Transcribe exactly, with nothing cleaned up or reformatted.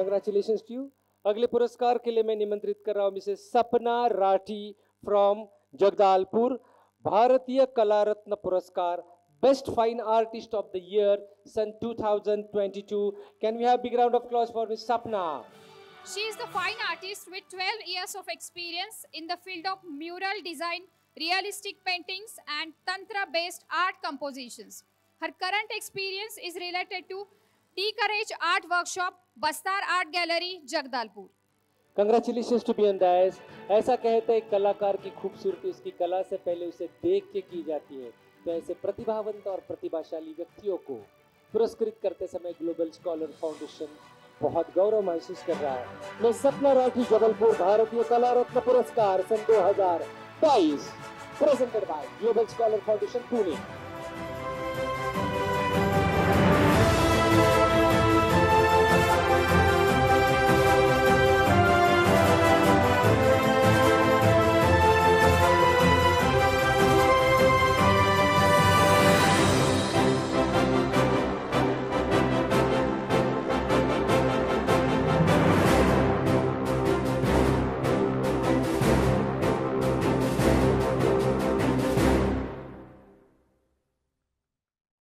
Congratulations to you. अगले पुरस्कार के लिए मैं निमंत्रित कर रहा हूं मिसेस सपना राठी फ्रॉम जगदालपुर। भारतीय कला रत्न पुरस्कार best fine artist of the year सन two thousand twenty-two। Can we have big round of applause for miss Sapna? She is the fine artist with twelve years of experience in the field of mural design, realistic paintings and tantra-based art compositions. Her current experience is related to T Courage Art Workshop, Bastar Art Gallery, Jagdalpur. Congratulations to be on this। ऐसा कहते हैं कलाकार की खूबसूरती उसकी कला से पहले उसे देख के की जाती है। तो ऐसे प्रतिभावंत और प्रतिभाशाली व्यक्तियों को पुरस्कृत करते समय ग्लोबल स्कॉलर फाउंडेशन बहुत गौरव महसूस कर रहा है। मैं सपना राठी जबलपुर भारतीय कला रत्न पुरस्कार सन दो हज़ार बाईस presented by global scholar foundation Pune.